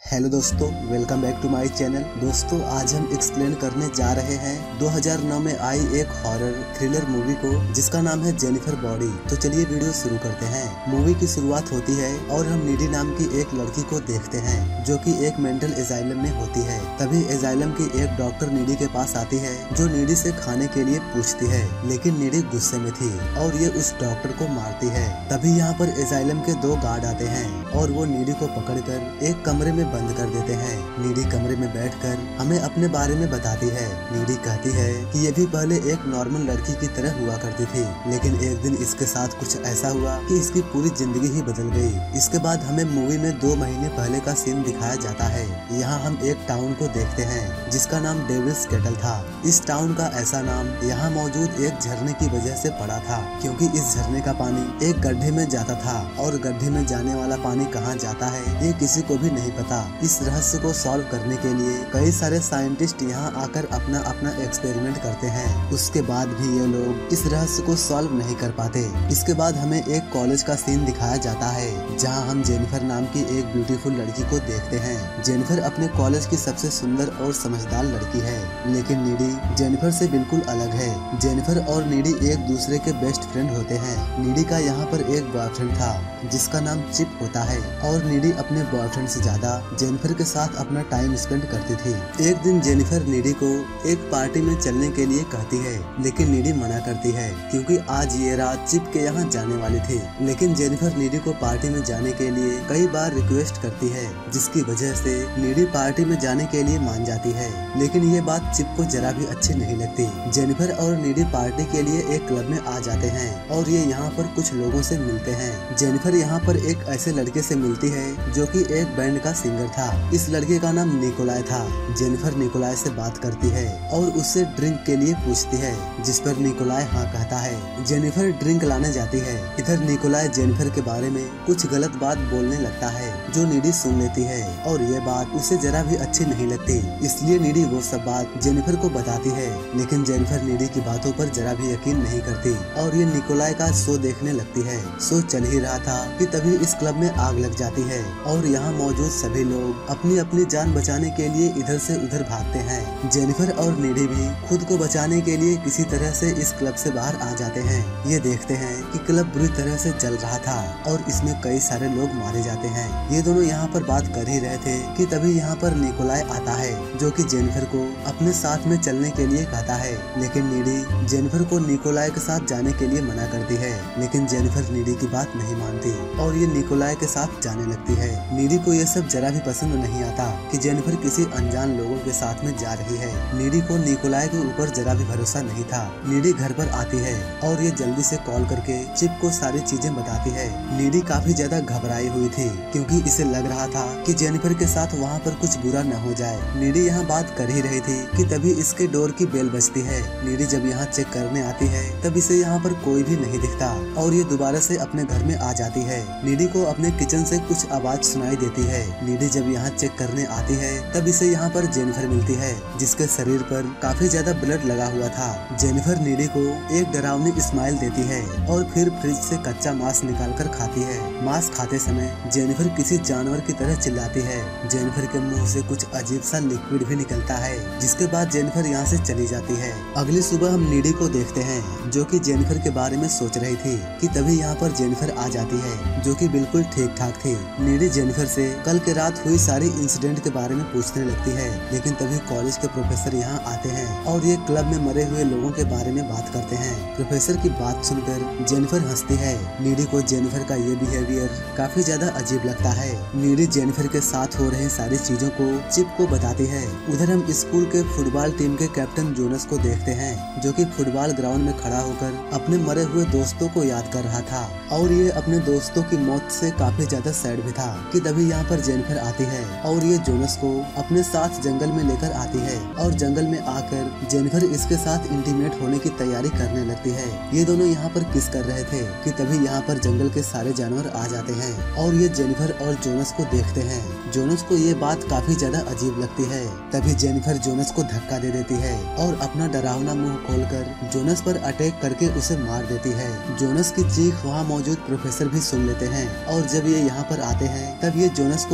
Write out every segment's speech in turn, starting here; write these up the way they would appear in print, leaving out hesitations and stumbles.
Hello दोस्तों, welcome back to my channel. दोस्तों, आज हम एक्सप्लेन करने जा रहे हैं 2009 में आई एक हॉरर थ्रिलर मूवी को जिसका नाम है जेनिफर बॉडी। तो चलिए वीडियो शुरू करते हैं। मूवी की शुरुआत होती है और हम नीडी नाम की एक लड़की को देखते हैं जो कि एक मेंटल एजाइलम में होती है। तभी एजाइलम की एक डॉक्टर नीडी के पास आती है जो नीडी से खाने के लिए पूछती है, लेकिन नीडी गुस्से में थी और ये उस डॉक्टर को मारती है। तभी यहाँ पर एजाइलम के 2 गार्ड आते हैं और वो नीडी को पकड़कर एक कमरे में बंद कर देते हैं। नीडी कमरे में बैठकर हमें अपने बारे में बताती है। नीडी कहती है कि ये भी पहले एक नॉर्मल लड़की की तरह हुआ करती थी, लेकिन एक दिन इसके साथ कुछ ऐसा हुआ कि इसकी पूरी जिंदगी ही बदल गई। इसके बाद हमें मूवी में 2 महीने पहले का सीन दिखाया जाता है। यहाँ हम एक टाउन को देखते हैं जिसका नाम डेविल्स केटल था। इस टाउन का ऐसा नाम यहाँ मौजूद एक झरने की वजह से पड़ा था, क्योंकि इस झरने का पानी एक गड्ढे में जाता था और गड्ढे में जाने वाला पानी कहाँ जाता है ये किसी को भी नहीं पता। इस रहस्य को सॉल्व करने के लिए कई सारे साइंटिस्ट यहाँ आकर अपना अपना एक्सपेरिमेंट करते हैं। उसके बाद भी ये लोग इस रहस्य को सॉल्व नहीं कर पाते। इसके बाद हमें एक कॉलेज का सीन दिखाया जाता है जहाँ हम जेनिफर नाम की एक ब्यूटीफुल लड़की को देखते हैं। जेनिफर अपने कॉलेज की सबसे सुंदर और समझदार लड़की है, लेकिन नीडी जेनिफर से बिल्कुल अलग है। जेनिफर और नीडी एक दूसरे के बेस्ट फ्रेंड होते हैं। नीडी का यहाँ पर एक बॉयफ्रेंड था जिसका नाम चिप होता है और नीडी अपने बॉयफ्रेंड से ज्यादा जेनिफर के साथ अपना टाइम स्पेंड करती थी। एक दिन जेनिफर नीडी को एक पार्टी में चलने के लिए कहती है, लेकिन नीडी मना करती है क्योंकि आज ये रात चिप के यहाँ जाने वाली थी। लेकिन जेनिफर नीडी को पार्टी में जाने के लिए कई बार रिक्वेस्ट करती है, जिसकी वजह से नीडी पार्टी में जाने के लिए मान जाती है। लेकिन ये बात चिप को जरा भी अच्छी नहीं लगती। जेनिफर और नीडी पार्टी के लिए एक क्लब में आ जाते हैं और ये यहाँ पर कुछ लोगों से मिलते हैं। जेनिफर यहाँ पर एक ऐसे लड़के से मिलती है जो कि एक बैंड का सिंगर था। इस लड़के का नाम निकोलाई था। जेनिफर निकोलाई से बात करती है और उससे ड्रिंक के लिए पूछती है, जिस पर निकोलाई हाँ कहता है। जेनिफर ड्रिंक लाने जाती है। इधर निकोलाई जेनिफर के बारे में कुछ गलत बात बोलने लगता है जो नीडी सुन लेती है और ये बात उसे जरा भी अच्छी नहीं लगती। इसलिए नीडी वो सब बात जेनिफर को बताती है, लेकिन जेनिफर नीडी की बातों पर जरा भी यकीन नहीं करती और ये निकोलाई का शो देखने लगती है। शो चल ही रहा था कि तभी इस क्लब में आग लग जाती है और यहाँ मौजूद सभी लोग अपनी अपनी जान बचाने के लिए इधर से उधर भागते हैं। जेनिफर और नीडी भी खुद को बचाने के लिए किसी तरह से इस क्लब से बाहर आ जाते हैं। ये देखते हैं कि क्लब बुरी तरह से जल रहा था और इसमें कई सारे लोग मारे जाते हैं। ये दोनों यहाँ पर बात कर ही रहे थे कि तभी यहाँ पर निकोलाई आता है जो कि जेनिफर को अपने साथ में चलने के लिए कहता है, लेकिन नीडी जेनिफर को निकोलाई के साथ जाने के लिए मना करती है। लेकिन जेनिफर नीडी की बात नहीं मानती और ये निकोलाई के साथ जाने लगती है। नीडी को ये सब जरा भी पसंद नहीं आता कि जेनिफर किसी अनजान लोगों के साथ में जा रही है। नीडी को निकोलाई के ऊपर जरा भी भरोसा नहीं था। नीडी घर पर आती है और ये जल्दी से कॉल करके चिप को सारी चीजें बताती है। नीडी काफी ज्यादा घबराई हुई थी क्योंकि इसे लग रहा था कि जेनिफर के साथ वहाँ पर कुछ बुरा न हो जाए। नीडी यहाँ बात कर ही रही थी कि तभी इसके डोर की बेल बजती है। नीडी जब यहाँ चेक करने आती है तब इसे यहाँ पर कोई भी नहीं दिखता और ये दोबारा से अपने घर में आ जाती है। नीडी को अपने किचन से कुछ आवाज सुनाई देती है। नीडी जब यहाँ चेक करने आती है तब इसे यहाँ पर जेनिफर मिलती है जिसके शरीर पर काफी ज्यादा ब्लड लगा हुआ था। जेनिफर नीडी को एक डरावनी स्माइल देती है और फिर फ्रिज से कच्चा मांस निकालकर खाती है। मांस खाते समय जेनिफर किसी जानवर की तरह चिल्लाती है। जेनिफर के मुंह से कुछ अजीब सा लिक्विड भी निकलता है, जिसके बाद जेनिफर यहाँ से चली जाती है। अगली सुबह हम नीडी को देखते हैं जो कि जेनिफर के बारे में सोच रही थी कि तभी यहाँ पर जेनिफर आ जाती है जो कि बिल्कुल ठीक ठाक थी। नीडी जेनिफर से कल के रात हुई सारी इंसिडेंट के बारे में पूछने लगती है, लेकिन तभी कॉलेज के प्रोफेसर यहाँ आते हैं और ये क्लब में मरे हुए लोगों के बारे में बात करते हैं। प्रोफेसर की बात सुनकर जेनिफर हंसती है। नीडी को जेनिफर का ये बिहेवियर काफी ज्यादा अजीब लगता है। नीडी जेनिफर के साथ हो रही सारी चीजों को चिप को बताती है। उधर हम स्कूल के फुटबॉल टीम के कैप्टन जोनस को देखते हैं जो कि फुटबॉल ग्राउंड में खड़ा होकर अपने मरे हुए दोस्तों को याद कर रहा था और ये अपने दोस्तों की मौत से काफी ज्यादा सैड भी था कि तभी यहाँ पर जेनिफर आती है और ये जोनस को अपने साथ जंगल में लेकर आती है और जंगल में आकर जेनिफर इसके साथ इंटीमेट होने की तैयारी करने लगती है। ये दोनों यहाँ पर किस कर रहे थे कि तभी यहाँ पर जंगल के सारे जानवर आ जाते हैं और ये जेनिफर और जोनस को देखते हैं। जोनस को ये बात काफी ज्यादा अजीब लगती है। तभी जेनिफर जोनस को धक्का दे देती है और अपना डरावना मुंह खोलकर जोनस पर अटैक करके उसे मार देती है। जोनस की चीख वहाँ मौजूद प्रोफेसर भी सुन लेते हैं और जब ये यहाँ पर आते हैं तब ये जोनस को यहाँ बुरी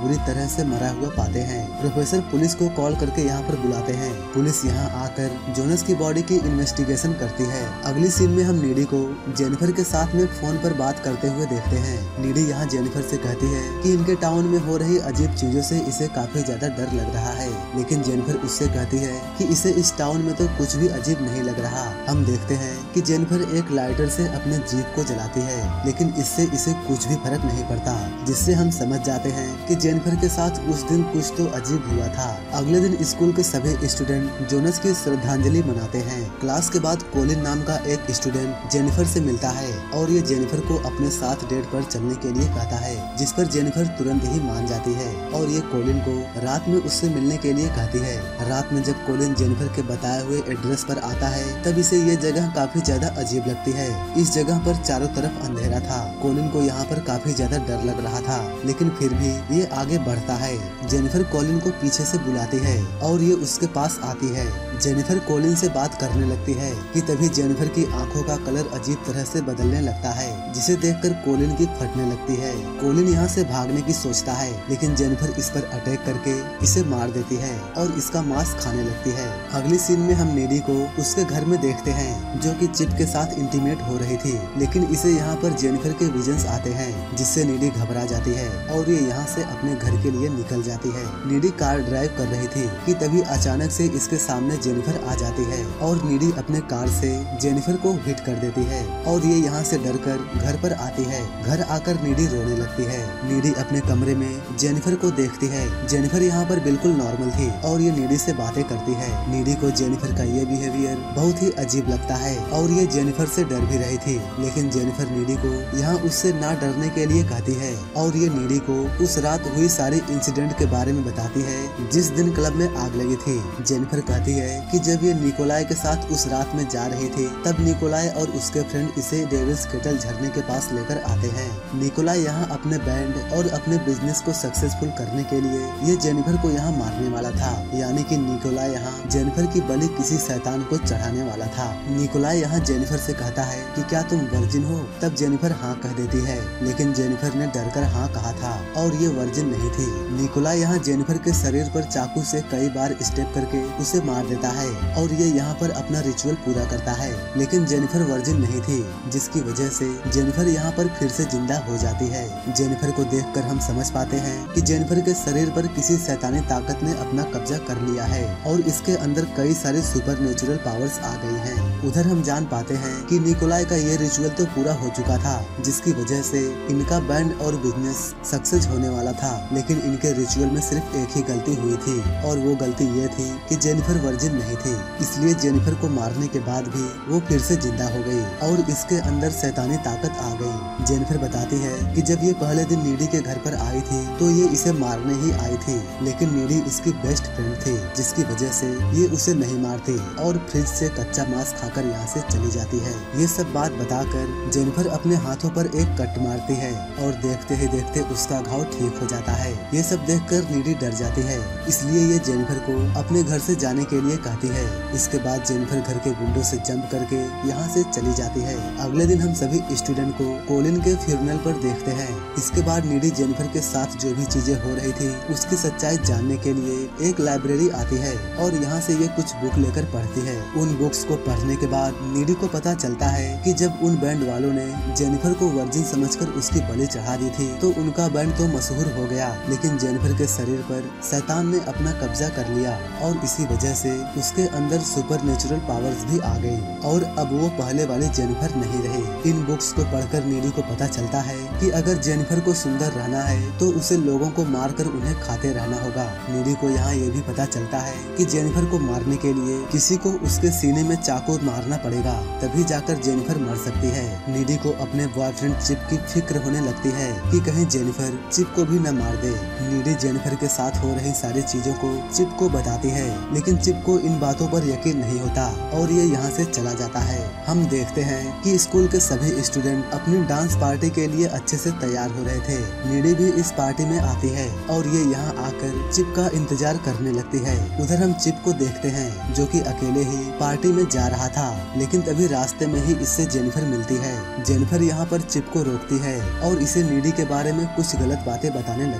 बुरी तरह से मरा हुआ पाते हैं। प्रोफेसर पुलिस को कॉल करके यहाँ पर बुलाते हैं। पुलिस यहाँ आकर जोनस की बॉडी की इन्वेस्टिगेशन करती है। अगली सीन में हम नीडी को जेनिफर के साथ में फोन पर बात करते हुए देखते हैं। नीडी यहाँ जेनिफर से कहती है कि इनके टाउन में हो रही अजीब चीजों से इसे काफी ज्यादा डर लग रहा है, लेकिन जेनिफर उससे कहती है कि इसे इस टाउन में तो कुछ भी अजीब नहीं लग रहा। हम देखते हैं कि जेनिफर एक लाइटर से अपने जीप को जलाती है, लेकिन इससे इसे कुछ भी फर्क नहीं पड़ता, जिससे हम समझ जाते हैं कि जेनिफर के साथ उस दिन कुछ तो अजीब हुआ था। अगले दिन स्कूल के सभी स्टूडेंट जोनस की श्रद्धांजलि मनाते हैं। क्लास के बाद कोलिन नाम का एक स्टूडेंट जेनिफर से मिलता है और ये जेनिफर को अपने साथ डेट पर चलने के लिए कहता है, जिस पर जेनिफर तुरंत ही मान जाती है और ये कोलिन को रात में उससे मिलने के लिए कहती है। रात में जब कोलिन जेनिफर के बताए हुए एड्रेस पर आता है तब इसे ये जगह काफी ज्यादा अजीब लगती है। इस जगह पर चारों तरफ अंधेरा था। कोलिन को यहाँ पर काफी ज्यादा डर लग रहा था, लेकिन फिर भी ये आगे बढ़ता है। जेनिफर कोलिन को पीछे से बुलाती है और ये उसके पास आती है। जेनिफर कोलिन से बात करने लगती है कि तभी जेनिफर की आंखों का कलर अजीब तरह से बदलने लगता है, जिसे देखकर कोलिन की फटने लगती है। कोलिन यहाँ से भागने की सोचता है, लेकिन जेनिफर इस पर अटैक करके इसे मार देती है और इसका मांस खाने लगती है। अगली सीन में हम नीडी को उसके घर में देखते हैं, जो कि चिप के साथ इंटीमेट हो रही थी, लेकिन इसे यहाँ पर जेनिफर के विजन्स आते हैं, जिससे नीडी घबरा जाती है और ये यहाँ से अपने घर के लिए निकल जाती है। नीडी कार ड्राइव कर रही थी कि तभी अचानक से इसके सामने जेनिफर आ जाती है और नीडी अपने कार से जेनिफर को हिट कर देती है और ये यहाँ से डरकर घर पर आती है। घर आकर नीडी रोने लगती है। नीडी अपने कमरे में जेनिफर को देखती है। जेनिफर यहाँ पर बिल्कुल नॉर्मल थी और ये नीडी से बातें करती है। नीडी को जेनिफर का ये बिहेवियर बहुत ही अजीब लगता है और ये जेनिफर से डर भी रही थी, लेकिन जेनिफर नीडी को यहाँ उससे ना डरने के लिए कहती है और ये नीडी को उस रात हुई सारी इंसिडेंट के बारे में बताती है जिस दिन क्लब में आग लगी थी। जेनिफर कहती है कि जब ये निकोलाई के साथ उस रात में जा रही थी तब निकोलाई और उसके फ्रेंड इसे डेविल्स केटल झरने के पास लेकर आते हैं। निकोलाई यहाँ अपने बैंड और अपने बिजनेस को सक्सेसफुल करने के लिए ये जेनिफर को यहाँ मारने वाला था, यानी कि निकोलाई यहाँ जेनिफर की बलि किसी शैतान को चढ़ाने वाला था। निकोलाई यहाँ जेनिफर से कहता है कि क्या तुम वर्जिन हो? तब जेनिफर हाँ कह देती है, लेकिन जेनिफर ने डरकर हाँ कहा था और ये वर्जिन नहीं थी। निकोलाई यहाँ जेनिफर के शरीर पर चाकू से कई बार स्टेप करके उसे मार देता है और ये यहाँ पर अपना रिचुअल पूरा करता है, लेकिन जेनिफर वर्जिन नहीं थी, जिसकी वजह से जेनिफर यहाँ पर फिर से जिंदा हो जाती है। जेनिफर को देखकर हम समझ पाते हैं कि जेनिफर के शरीर पर किसी शैतानी ताकत ने अपना कब्जा कर लिया है और इसके अंदर कई सारे सुपरनेचुरल पावर्स आ गई हैं। उधर हम जान पाते हैं कि निकोलाई का ये रिचुअल तो पूरा हो चुका था, जिसकी वजह से इनका बैंड और बिजनेस सक्सेस होने वाला था, लेकिन इनके रिचुअल में सिर्फ एक ही गलती हुई थी और वो गलती ये थी कि जेनिफर वर्जिन नहीं थी, इसलिए जेनिफर को मारने के बाद भी वो फिर से जिंदा हो गई और इसके अंदर शैतानी ताकत आ गई। जेनिफर बताती है कि जब ये पहले दिन नीडी के घर पर आई थी तो ये इसे मारने ही आई थी, लेकिन नीडी इसकी बेस्ट फ्रेंड थी, जिसकी वजह से ये उसे नहीं मारती और फ्रिज से कच्चा मांस खाकर यहाँ से चली जाती है। ये सब बात बताकर जेनिफर अपने हाथों पर एक कट मारती है और देखते ही देखते उसका घाव ठीक हो जाता है। ये सब देखकर नीडी डर जाती है, इसलिए ये जेनिफर को अपने घर से जाने के लिए कहती है। इसके बाद जेनिफर घर के विंडो से जंप करके यहाँ से चली जाती है। अगले दिन हम सभी स्टूडेंट को कोलिन के फ्यूनरल पर देखते हैं। इसके बाद नीडी जेनिफर के साथ जो भी चीजें हो रही थी उसकी सच्चाई जानने के लिए एक लाइब्रेरी आती है और यहाँ से ये कुछ बुक लेकर पढ़ती है। उन बुक्स को पढ़ने के बाद नीडी को पता चलता है कि जब उन बैंड वालों ने जेनिफर को वर्जिन समझकर उसकी बलि चढ़ा दी थी तो उनका बैंड तो मशहूर हो गया, लेकिन जेनिफर के शरीर पर शैतान ने अपना कब्जा कर लिया और इसी वजह से उसके अंदर सुपरनेचुरल पावर्स भी आ गई और अब वो पहले वाली जेनिफर नहीं रही। इन बुक्स को पढ़कर नीडी को पता चलता है कि अगर जेनिफर को सुंदर रहना है तो उसे लोगों को मारकर उन्हें खाते रहना होगा। नीडी को यहाँ ये भी पता चलता है कि जेनिफर को मारने के लिए किसी को उसके सीने में चाकू मारना पड़ेगा, तभी जाकर जेनिफर मर सकती है। नीडी को अपने बॉयफ्रेंड चिप की फिक्र होने लगती है कि कहीं जेनिफर चिप को भी न मार दे। नीडी जेनिफर के साथ हो रही सारी चीजों को चिप को बताती है, लेकिन चिप को इन बातों पर यकीन नहीं होता और ये यहाँ से चला जाता है। हम देखते हैं कि स्कूल के सभी स्टूडेंट अपनी डांस पार्टी के लिए अच्छे से तैयार हो रहे थे। नीडी भी इस पार्टी में आती है और ये यहाँ आकर चिप का इंतजार करने लगती है। उधर हम चिप को देखते हैं जो कि अकेले ही पार्टी में जा रहा था, लेकिन तभी रास्ते में ही इससे जेनिफर मिलती है। जेनिफर यहाँ पर चिप को रोकती है और इसे नीडी के बारे में कुछ गलत बातें बताने लगती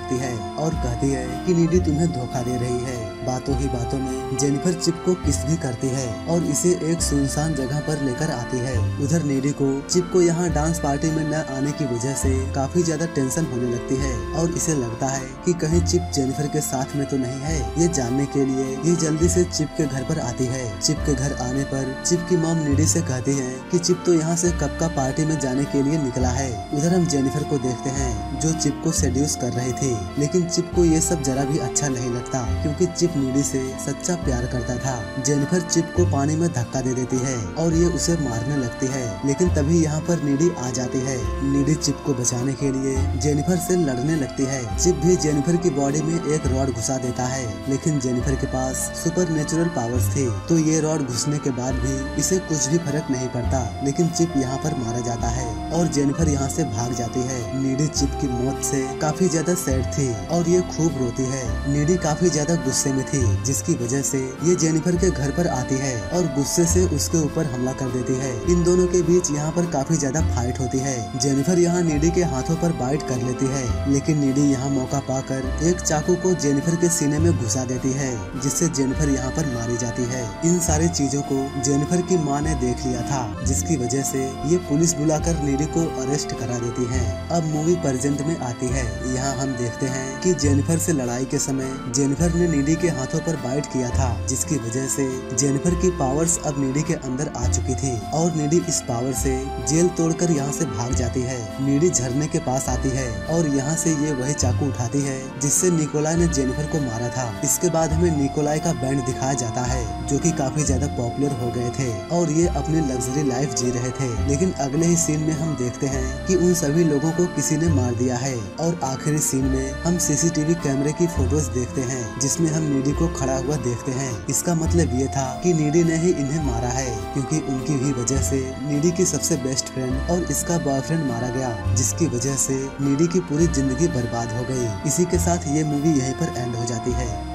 लगती है और कहती है कि नीडी तुम्हें धोखा दे रही है। बातों ही बातों में जेनिफर चिप को किस भी करती है और इसे एक सुनसान जगह पर लेकर आती है। उधर नीडी को चिप को यहाँ डांस पार्टी में न आने की वजह से काफी ज्यादा टेंशन होने लगती है और इसे लगता है कि कहीं चिप जेनिफर के साथ में तो नहीं है। ये जानने के लिए ये जल्दी से चिप के घर पर आती है। चिप के घर आने पर चिप की मॉम नीडी से कहती है कि चिप तो यहाँ से कब का पार्टी में जाने के लिए निकला है। उधर हम जेनिफर को देखते हैं जो चिप को सेड्यूस कर रही थी, लेकिन चिप को ये सब जरा भी अच्छा नहीं लगता क्योंकि चिप नीडी से सच्चा प्यार करता था। जेनिफर चिप को पानी में धक्का दे देती है और ये उसे मारने लगती है, लेकिन तभी यहाँ पर नीडी आ जाती है। नीडी चिप को बचाने के लिए जेनिफर से लड़ने लगती है। चिप भी जेनिफर की बॉडी में एक रॉड घुसा देता है, लेकिन जेनिफर के पास सुपर नेचुरल पावर्स थी, तो ये रॉड घुसने के बाद भी इसे कुछ भी फर्क नहीं पड़ता। लेकिन चिप यहाँ पर मारा जाता है और जेनिफर यहाँ से भाग जाती है। नीडी चिप की मौत से काफी ज्यादा सैड थी और ये खूब रोती है। नीडी काफी ज्यादा गुस्से में थी, जिसकी वजह से ये जेनिफर के घर पर आती है और गुस्से से उसके ऊपर हमला कर देती है। इन दोनों के बीच यहाँ पर काफी ज्यादा फाइट होती है। जेनिफर यहाँ नीडी के हाथों पर बाइट कर लेती है, लेकिन नीडी यहाँ मौका पाकर एक चाकू को जेनिफर के सीने में घुसा देती है, जिससे जेनिफर यहाँ पर मारी जाती है। इन सारी चीजों को जेनिफर की माँ ने देख लिया था, जिसकी वजह से ये पुलिस बुलाकर नीडी को अरेस्ट करा देती है। अब मूवी प्रेजेंट में आती है। यहाँ हम देखते हैं कि जेनिफर से लड़ाई के समय जेनिफर ने नीडी के हाथों पर बाइट किया था, जिसकी वजह से जेनिफर की पावर्स अब नीडी के अंदर आ चुकी थी और नीडी इस पावर से जेल तोड़कर यहाँ से भाग जाती है। नीडी झरने के पास आती है और यहाँ से ये वही चाकू उठाती है जिससे निकोलाई ने जेनिफर को मारा था। इसके बाद हमें निकोलाई का बैंड दिखाया जाता है, जो कि काफी ज्यादा पॉपुलर हो गए थे और ये अपनी लग्जरी लाइफ जी रहे थे। लेकिन अगले ही सीन में हम देखते हैं कि उन सभी लोगों को किसी ने मार दिया है और आखिरी सीन में हम सीसीटीवी कैमरे की फोटोज देखते हैं, जिसमें हम नीडी को खड़ा हुआ देखते हैं। इसका मतलब ये था कि नीडी ने ही इन्हें मारा है, क्योंकि उनकी ही वजह से नीडी की सबसे बेस्ट फ्रेंड और इसका बॉयफ्रेंड मारा गया, जिसकी वजह से नीडी की पूरी जिंदगी बर्बाद हो गई। इसी के साथ ये मूवी यहीं पर एंड हो जाती है।